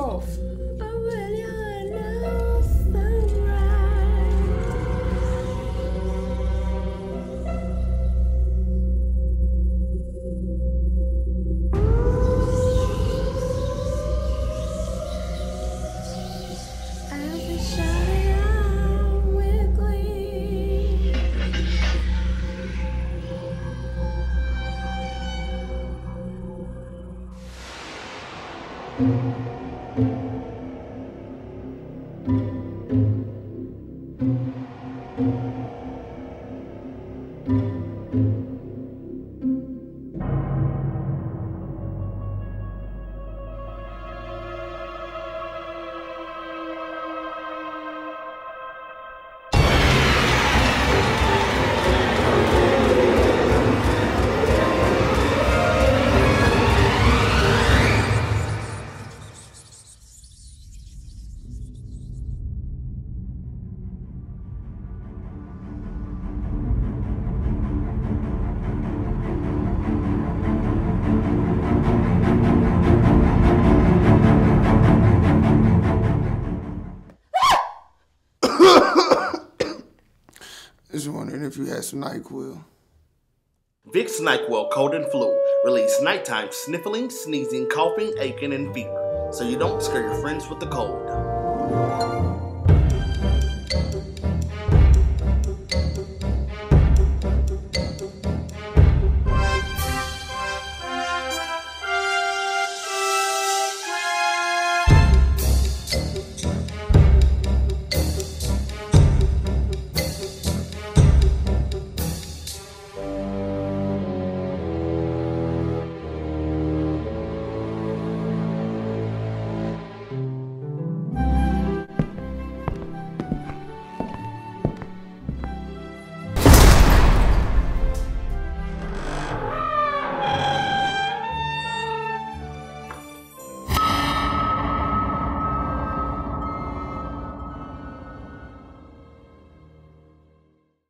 off. Just wondering if you had some NyQuil. Vicks NyQuil Cold and Flu. Release nighttime sniffling, sneezing, coughing, aching, and fever, so you don't scare your friends with the cold.